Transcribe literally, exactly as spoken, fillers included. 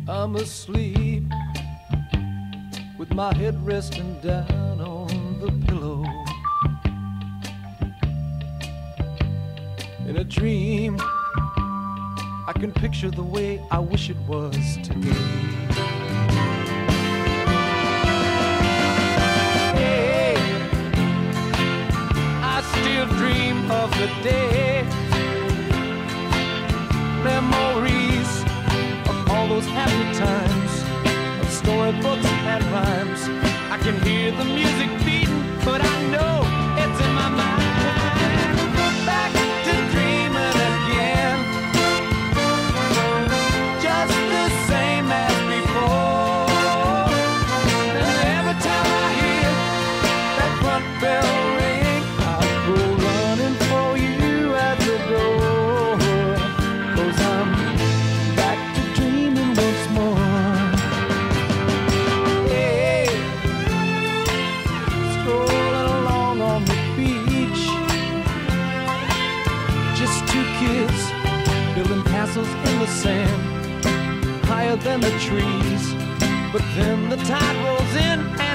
I'm asleep with my head resting down on the pillow. In a dream, I can picture the way I wish it was today. Hey, I still dream of the day. Memories of all those happy times, of storybooks and rhymes. I can hear the music beating, but I know it's in my mind. Back to dreaming again, just the same as before. And every time I hear that front bell ring, I'll go running for you at the door. 'Cause I'm back to dreaming once more. Hey, strolling along on the beach, just two kids building castles in the sand, higher than the trees. But then the tide rolls in